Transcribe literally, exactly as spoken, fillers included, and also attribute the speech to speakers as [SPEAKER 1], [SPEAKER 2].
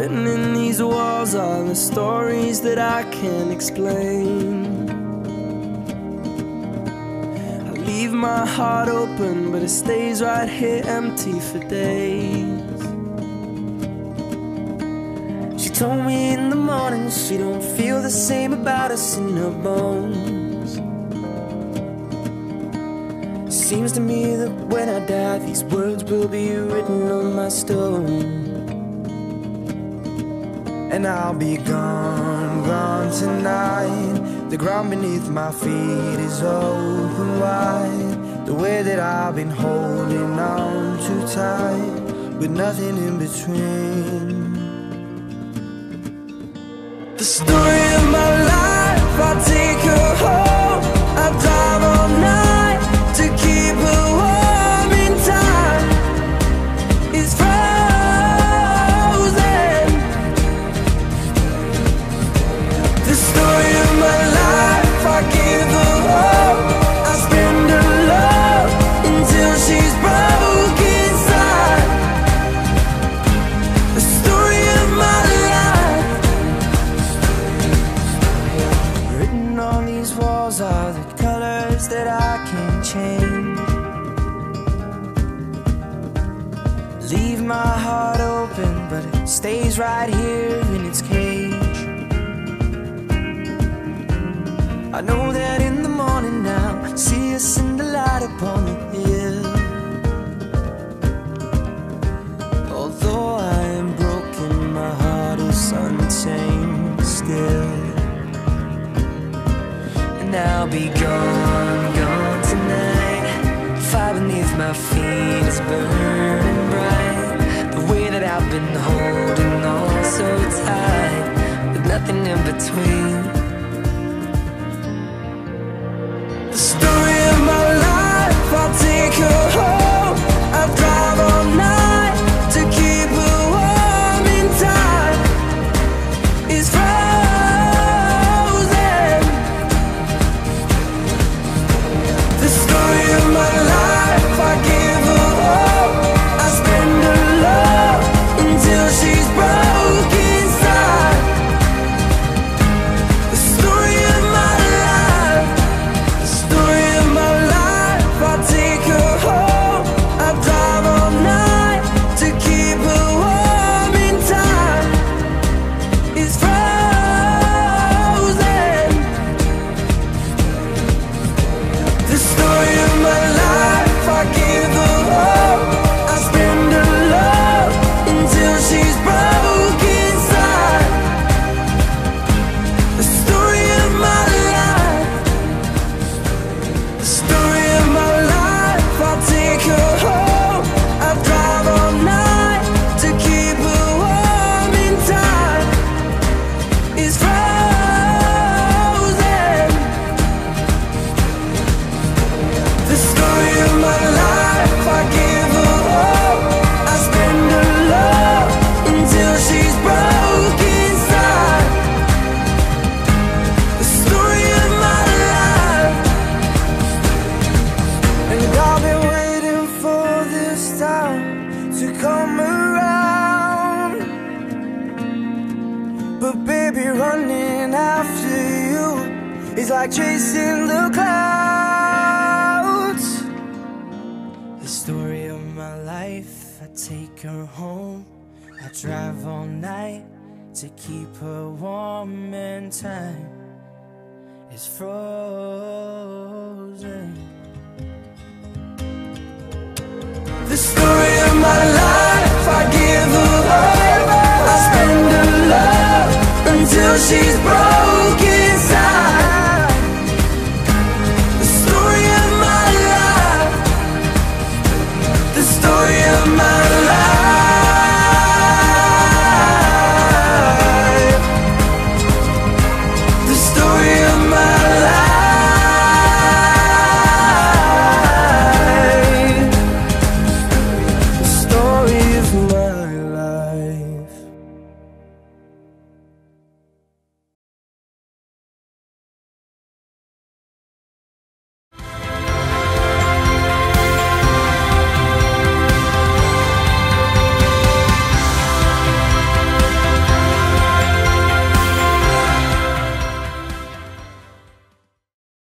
[SPEAKER 1] Written in these walls are the stories that I can't explain. I leave my heart open, but it stays right here empty for days. She told me in the morning she don't feel the same about us in her bones. Seems to me that when I die, these words will be written on my stone. And I'll be gone, gone tonight. The ground beneath my feet is open wide. The way that I've been holding on too tight, with nothing in between. The story of my life, I take her home. I drive all night to keep her warm in time. It's frozen. The story of my life, I give her all. I spend her love until she's broke inside. The story of my life. Written on these walls are the colors that I can't change. Leave my heart open, but it stays right here in its cage. I know that in the morning now, see us in the light upon the hill. Although I am broken, my heart is untamed still. And I'll be gone, gone tonight. Fire beneath my feet is burning bright. The way that I've been holding on so tight, with nothing in between. The story of my life, I'll take her home. I drive all night to keep her warm in time. It's frozen. The story of my life, I give her all. I spend her love until she's broke inside. The story of my life. The story of my life, I'll take her home. I drive all night to keep her warm in time. It's frozen. The story of my life, I give her all. I spend her love until she's broke inside. The story of my life. The story of my life, I'll take her home. I drive all night to keep her warm in time. It's frozen. The story of my life, I give her all. I spend her love until she's broke inside. The story of my life. And I've been waiting for this time to come around. But baby, running after you is like chasing the clouds. The story of my life, I take her home. I drive all night to keep her warm in time. It's frozen. The story of my life, I give her all. I spend her love until she's broke.